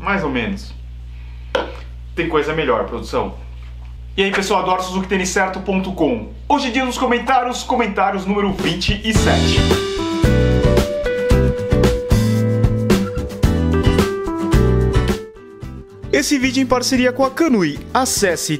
mais ou menos. Tem coisa melhor, produção. E aí, pessoal, adoro SuzukiTênisCerto.com. Hoje em dia nos comentários número 27. Esse vídeo em parceria com a Kanui. Acesse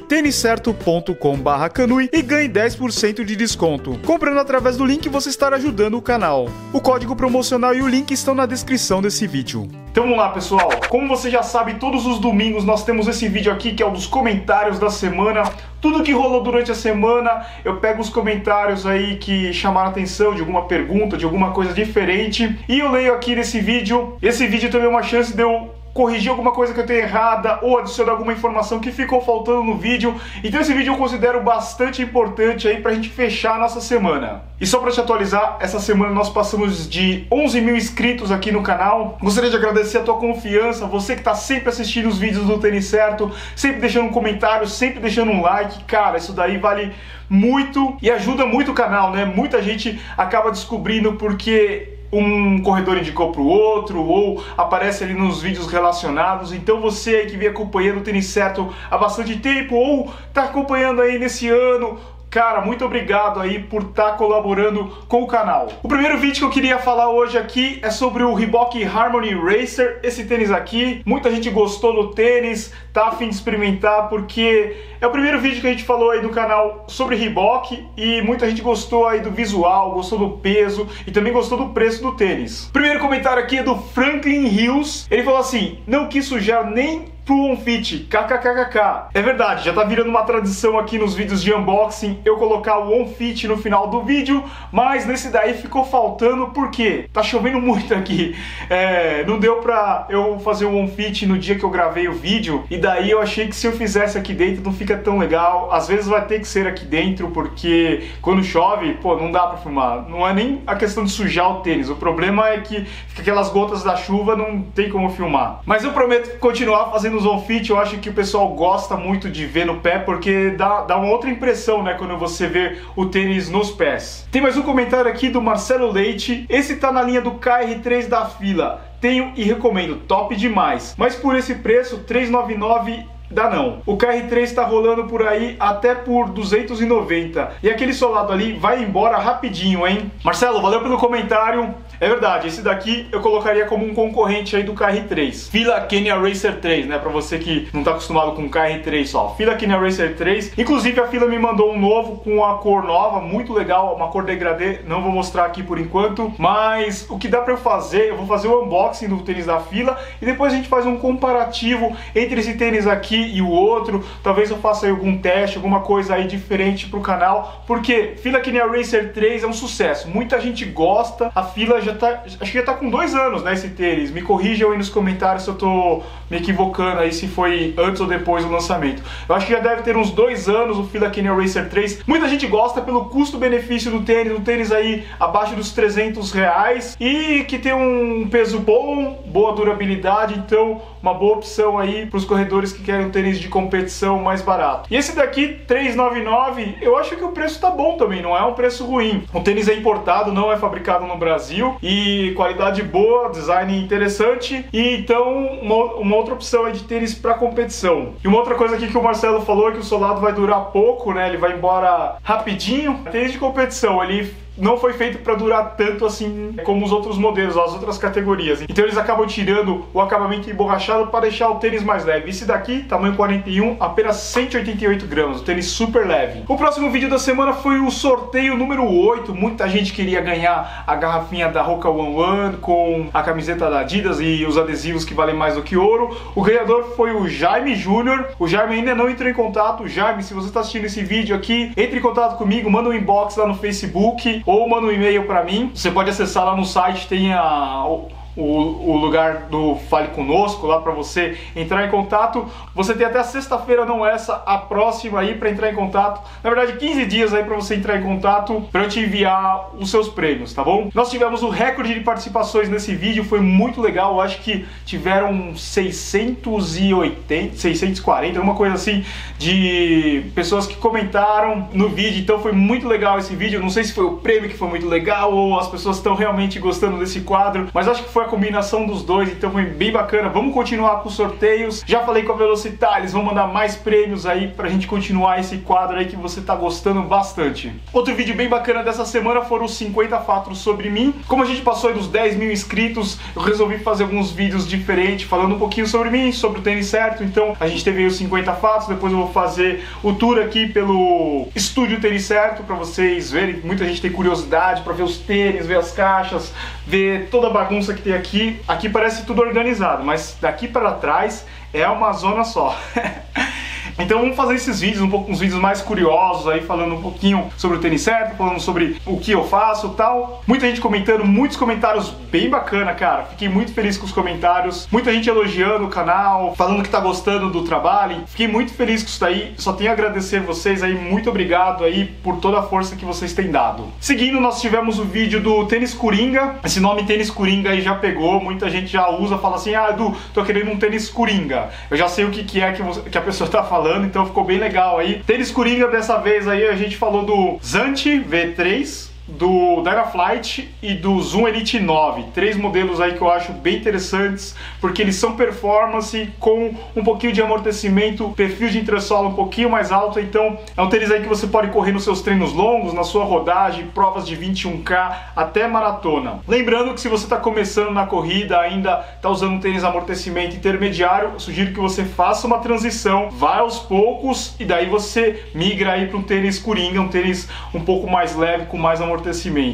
têniscerto.com/kanui e ganhe 10% de desconto. Comprando através do link, você estará ajudando o canal. O código promocional e o link estão na descrição desse vídeo. Então vamos lá, pessoal. Como você já sabe, todos os domingos nós temos esse vídeo aqui que é o dos comentários da semana. Tudo que rolou durante a semana, eu pego os comentários aí que chamaram a atenção de alguma pergunta, de alguma coisa diferente, e eu leio aqui nesse vídeo. Esse vídeo também é uma chance de eu corrigir alguma coisa que eu tenho errada ou adicionar alguma informação que ficou faltando no vídeo. Então esse vídeo eu considero bastante importante aí pra gente fechar a nossa semana. E só pra te atualizar, essa semana nós passamos de 11 mil inscritos aqui no canal. Gostaria de agradecer a tua confiança, você que tá sempre assistindo os vídeos do Tênis Certo, sempre deixando um comentário, sempre deixando um like. Cara, isso daí vale muito e ajuda muito o canal, né? Muita gente acaba descobrindo porque um corredor indicou para o outro, ou aparece ali nos vídeos relacionados. Então você aí que vem acompanhando o Tênis Certo há bastante tempo, ou está acompanhando aí nesse ano, cara, muito obrigado aí por estar colaborando com o canal. O primeiro vídeo que eu queria falar hoje aqui é sobre o Reebok Harmony Racer, esse tênis aqui. Muita gente gostou do tênis, tá a fim de experimentar, porque é o primeiro vídeo que a gente falou aí no canal sobre Reebok e muita gente gostou aí do visual, gostou do peso e também gostou do preço do tênis. O primeiro comentário aqui é do Franklin Hills. Ele falou assim: não quis sujar nem pro OnFit, kkkk. É verdade, já tá virando uma tradição aqui nos vídeos de unboxing eu colocar o OnFit no final do vídeo, mas nesse daí ficou faltando porque tá chovendo muito aqui. Não deu pra eu fazer o OnFit no dia que eu gravei o vídeo, e daí eu achei que se eu fizesse aqui dentro não fica tão legal. Às vezes vai ter que ser aqui dentro, porque quando chove, pô, não dá pra filmar. Não é nem a questão de sujar o tênis, o problema é que fica aquelas gotas da chuva, não tem como filmar. Mas eu prometo continuar fazendo os OnFit. Eu acho que o pessoal gosta muito de ver no pé, porque dá uma outra impressão, né, quando você vê o tênis nos pés. Tem mais um comentário aqui do Marcelo Leite. Esse tá na linha do KR3 da Fila. Tenho e recomendo, top demais. Mas por esse preço, R$399, dá não. O KR3 tá rolando por aí até por 290. E aquele solado ali vai embora rapidinho, hein? Marcelo, valeu pelo comentário. É verdade, esse daqui eu colocaria como um concorrente aí do KR3. Fila Kenya Racer 3, né? Pra você que não tá acostumado com o KR3 só. Fila Kenya Racer 3. Inclusive a Fila me mandou um novo com a cor nova, muito legal, uma cor degradê. Não vou mostrar aqui por enquanto, mas o que dá pra eu fazer, eu vou fazer o unboxing do tênis da Fila e depois a gente faz um comparativo entre esse tênis aqui e o outro. Talvez eu faça aí algum teste, alguma coisa aí diferente pro canal, porque Fila Kenya Racer 3 é um sucesso. Muita gente gosta, a Fila já tá, acho que já tá com 2 anos, né, esse tênis. Me corrijam aí nos comentários se eu tô me equivocando aí, se foi antes ou depois do lançamento. Eu acho que já deve ter uns 2 anos o Fila Kenya Racer 3. Muita gente gosta pelo custo-benefício do tênis, um tênis aí abaixo dos R$300 e que tem um peso bom, boa durabilidade, então uma boa opção aí para os corredores que querem um tênis de competição mais barato. E esse daqui, R$399, eu acho que o preço tá bom também, não é um preço ruim. O tênis é importado, não é fabricado no Brasil, e qualidade boa, design interessante, e então uma outra opção aí de tênis para competição. E uma outra coisa aqui que o Marcelo falou é que o solado vai durar pouco, né? Ele vai embora rapidinho. Tênis de competição, ele não foi feito para durar tanto assim como os outros modelos, as outras categorias. Então eles acabam tirando o acabamento emborrachado para deixar o tênis mais leve. Esse daqui, tamanho 41, apenas 188 gramas, o tênis super leve. O próximo vídeo da semana foi o sorteio número 8. Muita gente queria ganhar a garrafinha da Roca One One com a camiseta da Adidas e os adesivos que valem mais do que ouro. O ganhador foi o Jaime Júnior. O Jaime ainda não entrou em contato. Jaime, se você está assistindo esse vídeo aqui, entre em contato comigo, manda um inbox lá no Facebook ou manda um e-mail para mim. Você pode acessar lá no site, tem o lugar do Fale Conosco lá para você entrar em contato. Você tem até sexta-feira, não essa, a próxima aí para entrar em contato. Na verdade, 15 dias aí para você entrar em contato para eu te enviar os seus prêmios, tá bom? Nós tivemos o recorde de participações nesse vídeo, foi muito legal. Eu acho que tiveram 680, 640, alguma coisa assim, de pessoas que comentaram no vídeo. Então foi muito legal esse vídeo. Não sei se foi o prêmio que foi muito legal ou as pessoas estão realmente gostando desse quadro, mas acho que foi foi a combinação dos dois, então foi bem bacana. Vamos continuar com os sorteios. Já falei com a Velocitar, eles vão mandar mais prêmios aí pra gente continuar esse quadro aí que você tá gostando bastante. Outro vídeo bem bacana dessa semana foram os 50 fatos sobre mim. Como a gente passou aí dos 10 mil inscritos, eu resolvi fazer alguns vídeos diferentes, falando um pouquinho sobre mim, sobre o tênis certo. Então a gente teve aí os 50 fatos, depois eu vou fazer o tour aqui pelo estúdio Tênis Certo, pra vocês verem. Muita gente tem curiosidade pra ver os tênis, ver as caixas, ver toda a bagunça que tem aqui. Aqui parece tudo organizado, mas daqui para trás é uma zona só. Então vamos fazer esses vídeos, uns vídeos mais curiosos aí, falando um pouquinho sobre o tênis certo, falando sobre o que eu faço e tal. Muita gente comentando, muitos comentários bem bacana, cara. Fiquei muito feliz com os comentários. Muita gente elogiando o canal, falando que tá gostando do trabalho. Fiquei muito feliz com isso daí. Só tenho a agradecer vocês aí, muito obrigado aí por toda a força que vocês têm dado. Seguindo, nós tivemos o vídeo do Tênis Coringa. Esse nome Tênis Coringa aí já pegou, muita gente já usa, fala assim: ah, Edu, tô querendo um tênis Coringa. Eu já sei o que é que a pessoa tá falando, então ficou bem legal aí. Tênis Coringa, dessa vez aí a gente falou do Zante V3, do Dynaflight e do Zoom Elite 9. Três modelos aí que eu acho bem interessantes, porque eles são performance com um pouquinho de amortecimento, perfil de entressola um pouquinho mais alto. Então é um tênis aí que você pode correr nos seus treinos longos, na sua rodagem, provas de 21K até maratona. Lembrando que se você está começando na corrida, ainda está usando um tênis amortecimento intermediário, eu sugiro que você faça uma transição, vá aos poucos e daí você migra aí para um tênis Coringa, um tênis um pouco mais leve, com mais amortecimento.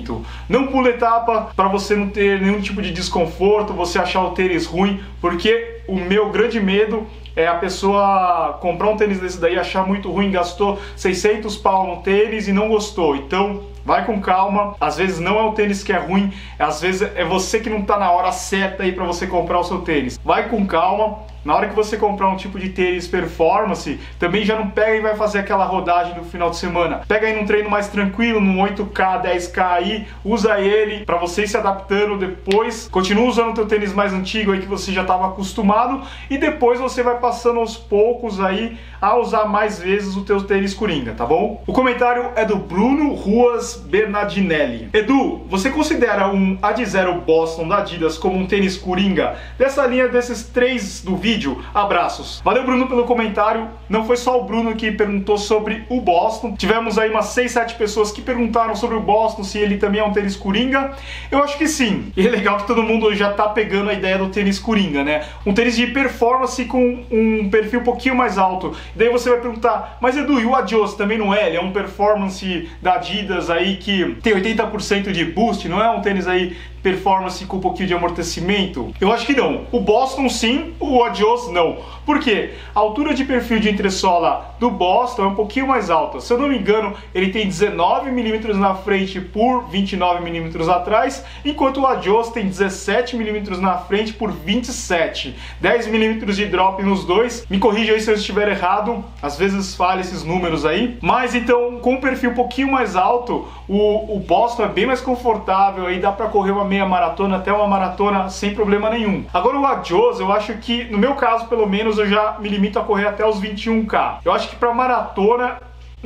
Não pula etapa para você não ter nenhum tipo de desconforto, você achar o tênis ruim, porque o meu grande medo é a pessoa comprar um tênis desse daí, achar muito ruim, gastou 600 pau no tênis e não gostou. Então vai com calma, às vezes não é o tênis que é ruim, às vezes é você que não tá na hora certa aí para você comprar o seu tênis. Vai com calma. Na hora que você comprar um tipo de tênis performance, também já não pega e vai fazer aquela rodagem no final de semana. Pega aí num treino mais tranquilo, num 8K, 10K aí, usa ele para você ir se adaptando depois. Continua usando o teu tênis mais antigo aí que você já estava acostumado e depois você vai passando aos poucos aí a usar mais vezes o teu tênis Coringa, tá bom? O comentário é do Bruno Ruas Bernardinelli. Edu, você considera um Adizero Boston da Adidas como um tênis Coringa? Dessa linha desses três do vídeo, abraços. Valeu, Bruno, pelo comentário. Não foi só o Bruno que perguntou sobre o Boston. Tivemos aí umas 6, 7 pessoas que perguntaram sobre o Boston, se ele também é um tênis Coringa. Eu acho que sim. E é legal que todo mundo já tá pegando a ideia do tênis Coringa, né? Um tênis de performance com um perfil um pouquinho mais alto. E daí você vai perguntar, mas Edu, e o Adios também não é? Ele é um performance da Adidas aí que tem 80% de boost, não é um tênis aí performance com um pouquinho de amortecimento? Eu acho que não. O Boston sim, o Adios não. Por quê? A altura de perfil de entressola do Boston é um pouquinho mais alta. Se eu não me engano, ele tem 19 mm na frente por 29 mm atrás, enquanto o Adios tem 17 mm na frente por 27. 10 mm de drop nos dois. Me corrija aí se eu estiver errado, às vezes falha esses números aí. Mas então, com um perfil um pouquinho mais alto, o Boston é bem mais confortável, aí dá pra correr uma meia maratona até uma maratona sem problema nenhum. Agora o Adios, eu acho que, no meu caso pelo menos, eu já me limito a correr até os 21K. Eu acho que para maratona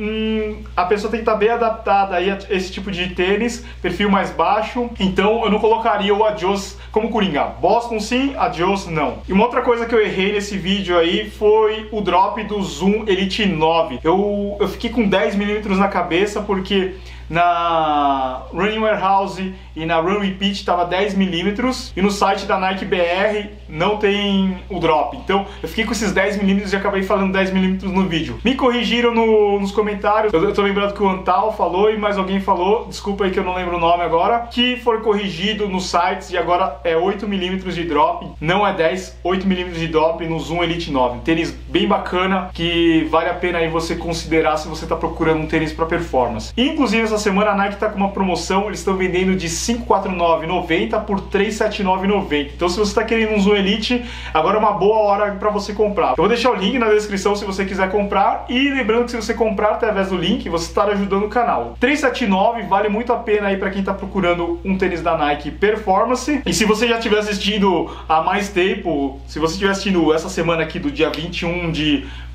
a pessoa tem que estar bem adaptada aí a esse tipo de tênis, perfil mais baixo. Então eu não colocaria o Adios como Coringa. Boston sim, Adios não. E uma outra coisa que eu errei nesse vídeo aí foi o drop do Zoom Elite 9. Eu fiquei com 10 mm na cabeça porque na Running Warehouse e na Run Repeat estava 10 mm e no site da Nike BR não tem o drop. Então eu fiquei com esses 10 mm e acabei falando 10 mm no vídeo. Me corrigiram nos comentários. Eu tô lembrando que o Antal falou e mais alguém falou, desculpa aí que eu não lembro o nome agora, que foi corrigido nos sites e agora é 8 mm de drop, não é 10, 8 mm de drop no Zoom Elite 9. Tênis bem bacana que vale a pena aí você considerar se você tá procurando um tênis para performance. E, inclusive essa semana a Nike tá com uma promoção, eles estão vendendo de 549,90 por 379,90. Então se você tá querendo um Zoom Elite, agora é uma boa hora para você comprar. Eu vou deixar o link na descrição se você quiser comprar, e lembrando que se você comprar através do link, você está ajudando o canal. 379 vale muito a pena aí para quem tá procurando um tênis da Nike Performance. E se você já estiver assistindo há mais tempo, se você estiver assistindo essa semana aqui do dia 21 de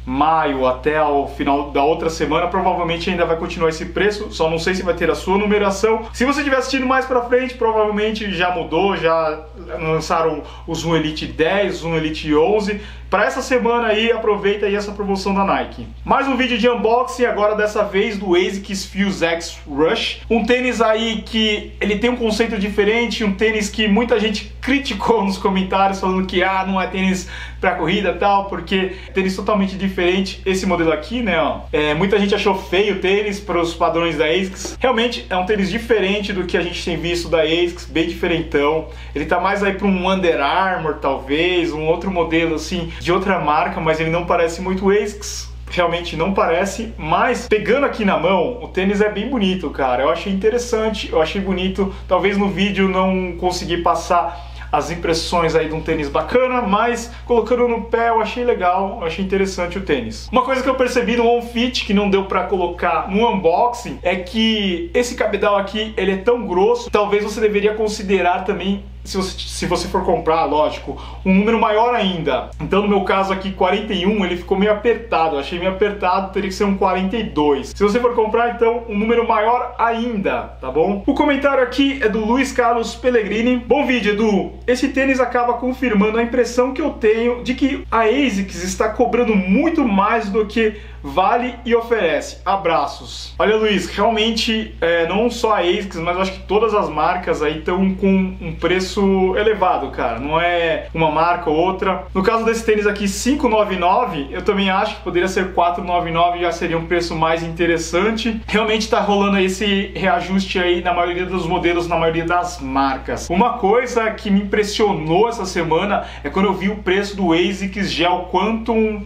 maio até o final da outra semana, provavelmente ainda vai continuar esse preço, só não sei se vai ter a sua numeração. Se você estiver assistindo mais pra frente, provavelmente já mudou, já lançaram o Zoom Elite 10, o Zoom Elite 11. Para essa semana aí, aproveita aí essa promoção da Nike. Mais um vídeo de unboxing, agora dessa vez do ASICS Fuse X Rush. Um tênis aí que ele tem um conceito diferente, um tênis que muita gente criticou nos comentários, falando que não é tênis para corrida e tal, porque tênis totalmente diferente. Esse modelo aqui, né, ó, muita gente achou feio o tênis para os padrões da ASICS. Realmente é um tênis diferente do que a gente tem visto da ASICS, bem diferentão. Ele tá mais aí para um Under Armour, talvez, um outro modelo assim, de outra marca, mas ele não parece muito ASICS. Realmente não parece, mas pegando aqui na mão, o tênis é bem bonito, cara. Eu achei interessante, eu achei bonito. Talvez no vídeo não consegui passar as impressões aí de um tênis bacana, mas colocando no pé eu achei legal, eu achei interessante o tênis. Uma coisa que eu percebi no On Fit, que não deu pra colocar no unboxing, é que esse cabedal aqui, ele é tão grosso, talvez você deveria considerar também, se você for comprar, lógico, um número maior ainda. Então no meu caso aqui, 41, ele ficou meio apertado, eu achei meio apertado, teria que ser um 42. Se você for comprar, então, um número maior ainda, tá bom? O comentário aqui é do Luiz Carlos Pellegrini. Bom vídeo, Edu. Esse tênis acaba confirmando a impressão que eu tenho de que a ASICS está cobrando muito mais do que vale e oferece. Abraços. Olha, Luiz, realmente não só a ASICS, mas eu acho que todas as marcas aí estão com um preço elevado, cara. Não é uma marca ou outra. No caso desse tênis aqui, 599, eu também acho que poderia ser 499, já seria um preço mais interessante. Realmente tá rolando esse reajuste aí na maioria dos modelos, na maioria das marcas. Uma coisa que me impressionou essa semana é quando eu vi o preço do ASICS Gel Quantum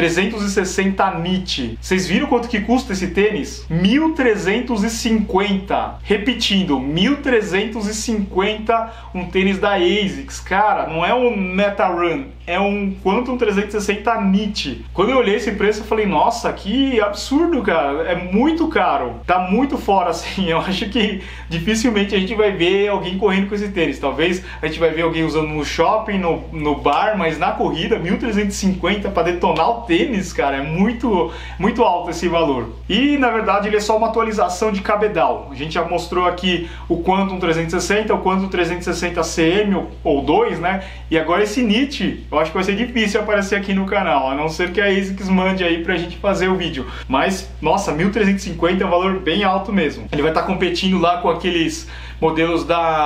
360 Knit. Vocês viram quanto que custa esse tênis? 1.350. Repetindo, 1.350 um tênis da ASICS. Cara, não é um Metarun, é um Quantum 360 Knit. Quando eu olhei esse preço, eu falei, nossa, que absurdo, cara. É muito caro. Tá muito fora, assim. Eu acho que dificilmente a gente vai ver alguém correndo com esse tênis. Talvez a gente vai ver alguém usando no shopping, no bar, mas na corrida, 1.350 para detonar o tênis, cara, é muito alto esse valor. E na verdade ele é só uma atualização de cabedal. A gente já mostrou aqui o Quantum 360, o Quantum 360 CM ou 2, né? E agora esse Knit, eu acho que vai ser difícil aparecer aqui no canal, a não ser que a ASICS mande aí pra gente fazer o vídeo. Mas, nossa, 1.350 é um valor bem alto mesmo. Ele vai estar competindo lá com aqueles modelos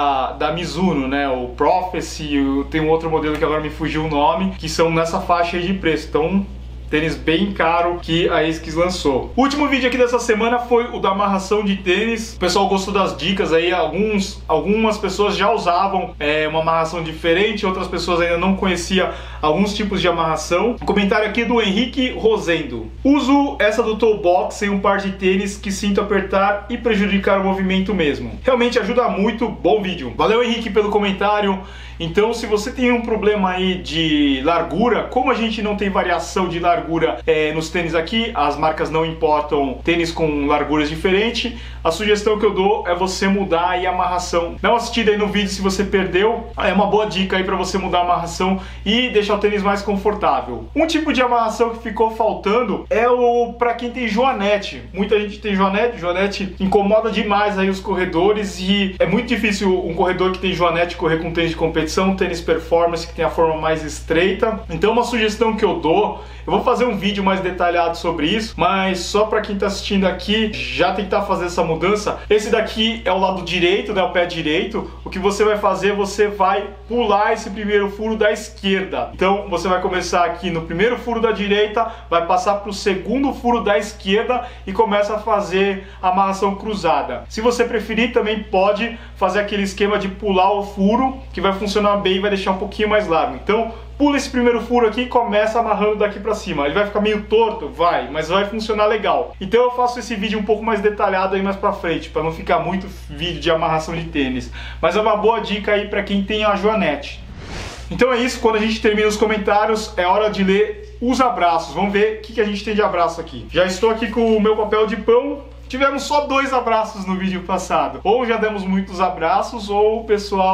da Mizuno, né? O Prophecy, tem um outro modelo que agora me fugiu o nome, que são nessa faixa aí de preço. Então, tênis bem caro que a ASICS lançou. O último vídeo aqui dessa semana foi o da amarração de tênis. O pessoal gostou das dicas aí, algumas pessoas já usavam uma amarração diferente, outras pessoas ainda não conheciam alguns tipos de amarração. Um comentário aqui do Henrique Rosendo. Uso essa do toe box em um par de tênis que sinto apertar e prejudicar o movimento mesmo. Realmente ajuda muito, bom vídeo. Valeu, Henrique, pelo comentário. Então, se você tem um problema aí de largura, como a gente não tem variação de largura nos tênis aqui, as marcas não importam tênis com larguras diferentes, a sugestão que eu dou é você mudar aí a amarração. Dá uma assistida aí no vídeo se você perdeu, é uma boa dica aí para você mudar a amarração e deixar o tênis mais confortável. Um tipo de amarração que ficou faltando é o para quem tem joanete. Muita gente tem joanete incomoda demais aí os corredores e é muito difícil um corredor que tem joanete correr com tênis de competição, um tênis performance que tem a forma mais estreita. Então uma sugestão que eu dou, eu vou fazer um vídeo mais detalhado sobre isso, mas só para quem está assistindo aqui já tentar fazer essa mudança. Esse daqui é o lado direito, né, o pé direito. O que você vai fazer, você vai pular esse primeiro furo da esquerda. Então você vai começar aqui no primeiro furo da direita, vai passar para o segundo furo da esquerda e começa a fazer a amarração cruzada. Se você preferir, também pode fazer aquele esquema de pular o furo, que vai funcionar bem e vai deixar um pouquinho mais largo. Então pula esse primeiro furo aqui e começa amarrando daqui pra cima. Ele vai ficar meio torto? Vai, mas vai funcionar legal. Então eu faço esse vídeo um pouco mais detalhado aí mais pra frente, pra não ficar muito vídeo de amarração de tênis. Mas é uma boa dica aí pra quem tem a joanete. Então é isso, quando a gente termina os comentários, é hora de ler os abraços. Vamos ver o que a gente tem de abraço aqui. Já estou aqui com o meu papel de pão. Tivemos só 2 abraços no vídeo passado. Ou já demos muitos abraços, ou o pessoal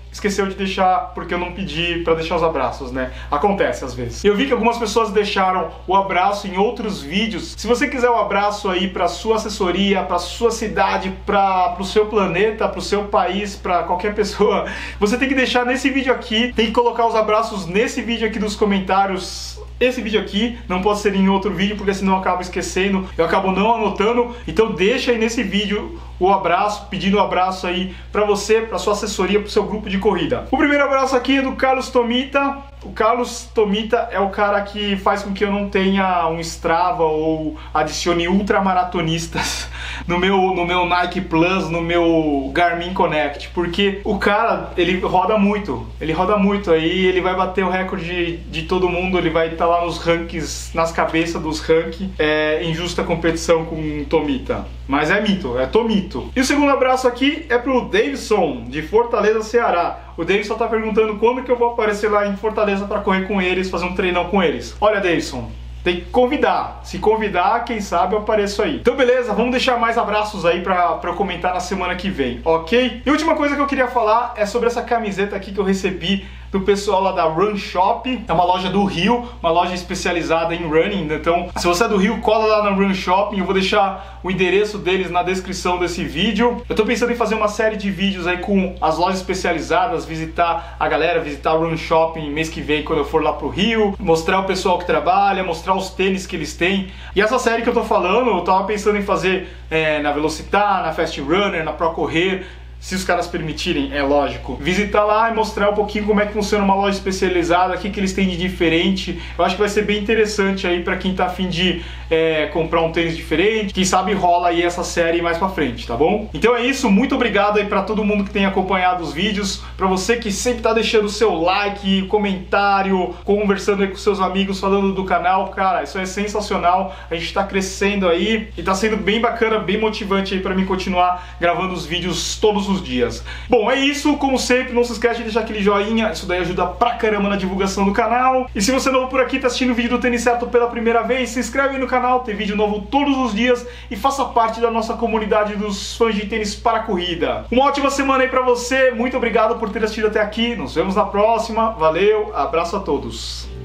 esqueceu de deixar, porque eu não pedi pra deixar os abraços, né? Acontece às vezes. Eu vi que algumas pessoas deixaram o abraço em outros vídeos. Se você quiser um abraço aí pra sua assessoria, pra sua cidade, pro seu planeta, pro seu país, pra qualquer pessoa, você tem que deixar nesse vídeo aqui, tem que colocar os abraços nesse vídeo aqui dos comentários. Esse vídeo aqui não pode ser em outro vídeo, porque senão eu acabo esquecendo, eu acabo não anotando. Então deixa aí nesse vídeo o abraço, pedindo um abraço aí pra você, pra sua assessoria, pro seu grupo de corrida. O primeiro abraço aqui é do Carlos Tomita. O Carlos Tomita é o cara que faz com que eu não tenha um Strava ou adicione ultramaratonistas no meu Nike Plus, no meu Garmin Connect, porque o cara, ele roda muito, aí ele vai bater o recorde de todo mundo, ele vai estar lá nos rankings, nas cabeças dos rankings, em justa competição com o Tomita. Mas é mito, é Tomito. E o segundo abraço aqui é pro Davidson, de Fortaleza, Ceará. O Davidson tá perguntando quando que eu vou aparecer lá em Fortaleza para correr com eles, fazer um treinão com eles. Olha, Davidson, tem que convidar. Se convidar, quem sabe eu apareço aí. Então beleza, vamos deixar mais abraços aí pra eu comentar na semana que vem, ok? E a última coisa que eu queria falar é sobre essa camiseta aqui que eu recebi do pessoal lá da Run Shop. É uma loja do Rio, uma loja especializada em running. Então, se você é do Rio, cola lá na Run Shop. Eu vou deixar o endereço deles na descrição desse vídeo. Eu tô pensando em fazer uma série de vídeos aí com as lojas especializadas, visitar a galera, visitar o Run Shop mês que vem quando eu for lá pro Rio, mostrar o pessoal que trabalha, mostrar os tênis que eles têm. E essa série que eu tô falando, eu tava pensando em fazer na Velocitar, na Fast Runner, na Pro Correr, se os caras permitirem, é lógico. Visitar lá e mostrar um pouquinho como é que funciona uma loja especializada, o que eles têm de diferente. Eu acho que vai ser bem interessante aí pra quem tá a fim de comprar um tênis diferente. Quem sabe rola aí essa série mais pra frente, tá bom? Então é isso, muito obrigado aí pra todo mundo que tem acompanhado os vídeos, pra você que sempre tá deixando o seu like, comentário, conversando aí com seus amigos, falando do canal. Cara, isso é sensacional, a gente tá crescendo aí e tá sendo bem bacana, bem motivante aí pra mim continuar gravando os vídeos todos os dias. Bom, é isso, como sempre, não se esquece de deixar aquele joinha, isso daí ajuda pra caramba na divulgação do canal. E se você é novo por aqui, tá assistindo o vídeo do Tênis Certo pela primeira vez, se inscreve aí no canal, tem vídeo novo todos os dias e faça parte da nossa comunidade dos fãs de tênis para corrida. Uma ótima semana aí pra você, muito obrigado por ter assistido até aqui, nos vemos na próxima, valeu, abraço a todos.